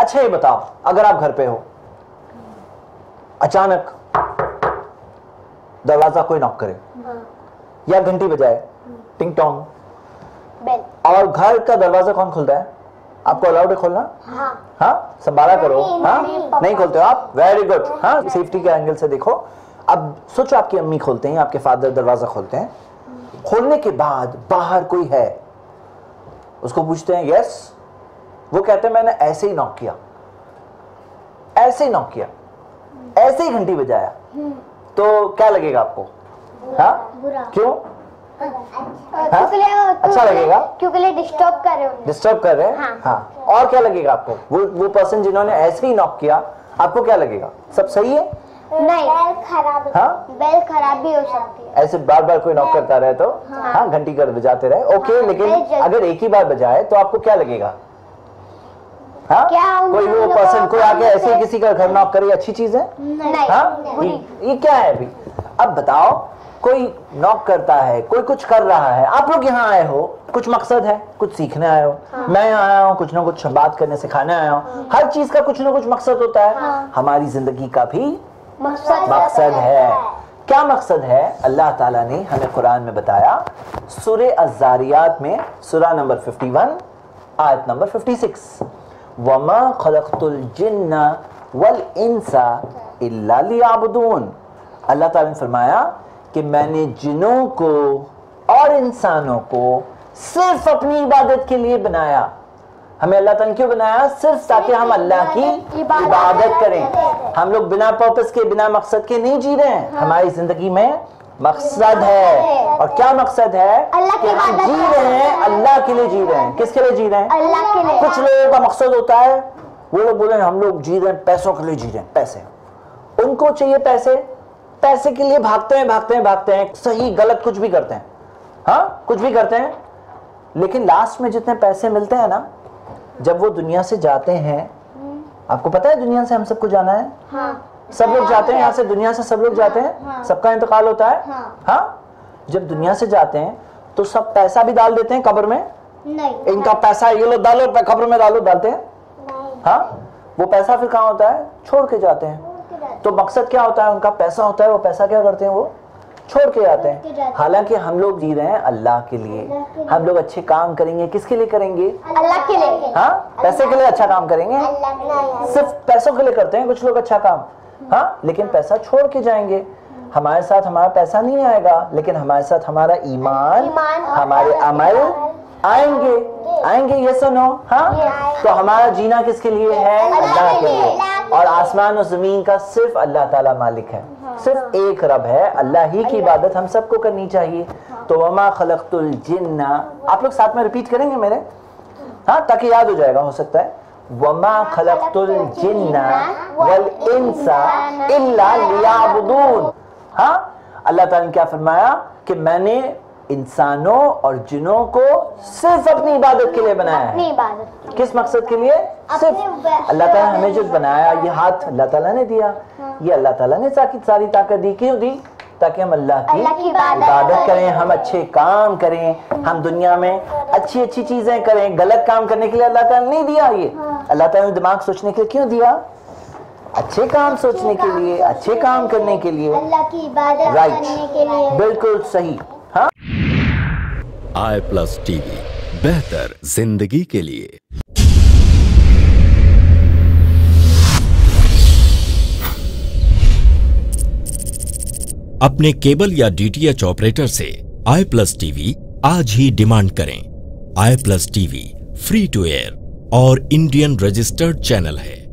अच्छा ये बताओ, अगर आप घर पे हो, अचानक दरवाजा कोई नॉक करे या घंटी बजाए, टिंग टोंग, और घर का दरवाजा कौन खुलता है? आपको अलाउड है खोलना? हाँ, संभाला करो। हाँ, नहीं खोलते हो आप? Very good. हाँ, सेफ्टी के एंगल से देखो। अब सोचो आपकी अम्मी खोलते हैं, आपके फादर दरवाजा खोलते हैं, खोलने के बाद बाहर कोई है, उसको पूछते हैं यस, वो कहते हैं मैंने ऐसे ही नॉक किया, ऐसे ही नॉक किया, ऐसे ही घंटी बजाया, तो क्या लगेगा आपको? हाँ, क्यों? अच्छा लगेगा क्योंकि डिस्टर्ब कर रहे हैं। डिस्टर्ब कर रहे हैं। हाँ, और क्या लगेगा आपको? वो पर्सन जिन्होंने ऐसे ही नॉक किया, आपको क्या लगेगा? सब सही है? नहीं, बेल खराब। हाँ, बेल खराब भी हो सकती है। ऐसे बार बार कोई नॉक करता रहे तो हाँ, घंटी कर बजाते रहे, ओके। लेकिन अगर एक ही बार बजाए तो आपको क्या लगेगा? हाँ, कोई वो पर्सन कोई आके ऐसे किसी का घर नॉक करे, अच्छी चीज है? हाँ, ये क्या है अभी? अब बताओ, कोई नॉक करता है, कोई कुछ कर रहा है, आप लोग यहाँ आए हो, कुछ मकसद है, कुछ सीखने आए हो। मैं यहाँ आया हूँ कुछ ना कुछ बात करने सिखाने आया हूँ। हर चीज का कुछ ना कुछ मकसद होता है। हमारी जिंदगी का भी मकसद है। क्या मकसद है? अल्लाह ताला ने हमें कुरान में बताया, सूरे अज़्ज़ारियात में सूरा नंबर 51 आयत नंबर 56, वमा खलक़तुल जिन्ना वल इंसा इल्ला लियअबुदून। अल्लाह ताला ने फरमाया कि मैंने जिन्नों को और इंसानों को सिर्फ अपनी इबादत के लिए बनाया। हमें अल्लाह ताला ने क्यों बनाया? सिर्फ ताकि हम अल्लाह की इबादत करें। हम लोग बिना पर्पस के, बिना मकसद के नहीं जी रहे हैं। हमारी जिंदगी में मकसद है। और क्या मकसद है? कि हम जी रहे हैं, अल्लाह के लिए जी रहे हैं। किसके लिए जी रहे हैं? अल्लाह के लिए। कुछ लोगों का मकसद होता है, वो लोग बोले हम लोग जी रहे हैं, पैसों के लिए जी रहे हैं, पैसे उनको चाहिए, पैसे, पैसे के लिए भागते हैं, सही गलत कुछ भी करते हैं। हाँ, कुछ भी करते हैं, लेकिन लास्ट में जितने पैसे मिलते हैं ना, जब वो दुनिया से जाते हैं, आपको पता है दुनिया से हम सबको जाना है। सब लोग जाते हैं यहाँ से, दुनिया से सब लोग जाते हैं, सबका इंतकाल होता है। हाँ, जब दुनिया से जाते हैं तो सब पैसा भी डाल देते हैं कब्र में। नहीं, इनका पैसा ये लो, डालो कब्र में, डालो, डालते हैं। हाँ, वो पैसा फिर कहाँ होता है? छोड़ के जाते हैं। तो मकसद क्या होता है? उनका पैसा होता है, वो पैसा क्या करते हैं? वो छोड़ के जाते हैं। हालांकि हम लोग जी रहे हैं अल्लाह के लिए। हम लोग अच्छे काम करेंगे, किसके लिए करेंगे? अल्लाह के लिए। हाँ, पैसे के लिए अच्छा काम करेंगे? सिर्फ पैसों के लिए करते हैं कुछ लोग अच्छा काम। हाँ, लेकिन पैसा छोड़ के जाएंगे। हमारे साथ हमारा पैसा नहीं आएगा, लेकिन हमारे साथ हमारा ईमान, हमारे अमल आएंगे। ये सुनो। हाँ, तो हमारा जीना किसके लिए है? अल्लाह के लिए। और आसमान और जमीन का सिर्फ अल्लाह ताला मालिक है। सिर्फ एक रब है। अल्लाह ही की इबादत हम सबको करनी चाहिए। तो वमा खलक़तुल जिन्ना, आप लोग साथ में रिपीट करेंगे मेरे? हाँ, ताकि याद हो जाएगा, हो सकता है। वमा खलक़तुल जिन्ना वल इंसा इल्ला लियअबुदून। हाँ, अल्लाह ताला ने क्या फरमाया कि मैंने इंसानों और जिन्नों को सिर्फ अपनी इबादत के लिए बनाया है। किस मकसद के लिए? सिर्फ अल्लाह ताला ने हमें जो बनाया, ये हाथ अल्लाह ताला ने दिया, ये अल्लाह ताला ने सारी ताकत दी। क्यों दी? ताकि हम अल्लाह की इबादत करें, हम अच्छे काम करें, हम दुनिया में अच्छी चीजें करें। गलत काम करने के लिए अल्लाह ताला नहीं दिया। ये अल्लाह ताला ने दिमाग सोचने के लिए क्यों दिया? अच्छे काम सोचने के लिए, अच्छे काम करने के लिए, अल्लाह की इबादत करने के लिए। बिल्कुल सही। हाँ, i+ टीवी, बेहतर जिंदगी के लिए। अपने केबल या DTH ऑपरेटर से i+ टीवी आज ही डिमांड करें। i+ TV free to air और इंडियन रजिस्टर्ड चैनल है।